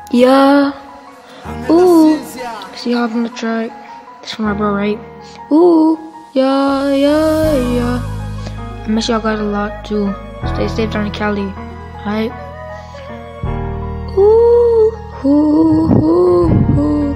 Yeah. Ooh. See how on the track. That's for my bro, right? Ooh. Yeah, yeah, yeah. I miss y'all guys a lot too. Stay safe down in Cali. Alright? Ooh. Ooh. Ooh. Ooh.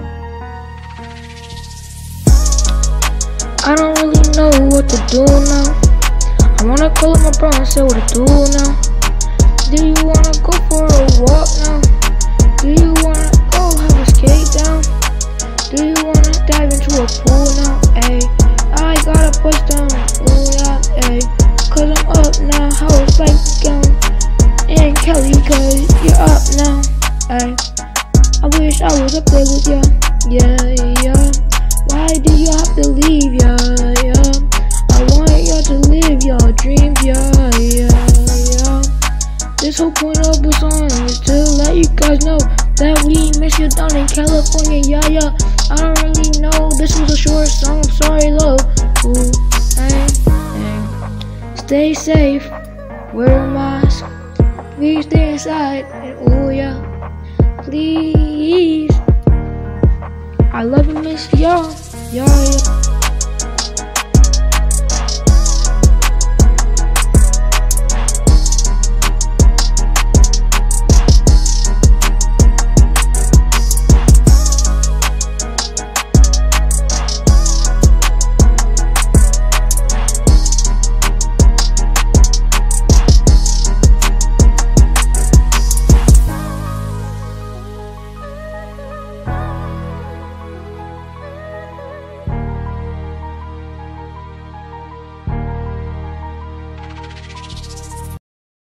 I don't really know what to do now. I wanna call up my bro and say what to do now. Do you wanna go for a walk now? Do you wanna go have a skate down? Do you wanna dive into a pool now? Ayy, I got a bust down, ooh yeah, ayy. Cause I'm up now, how it's like going in Cali, cause you're up now, ayy. I wish I was up there with ya, yeah, yeah. Why do you have to leave, yeah, yeah? I want y'all to live your dreams, yeah, yeah, yeah. This whole point of the song is to let you guys know that we miss you down in California, yeah, yeah. I don't really know, this was a short song, I'm sorry, love. Ooh, stay safe, wear a mask, please stay inside, and ooh, yeah, please. I love and miss y'all, yeah, yeah.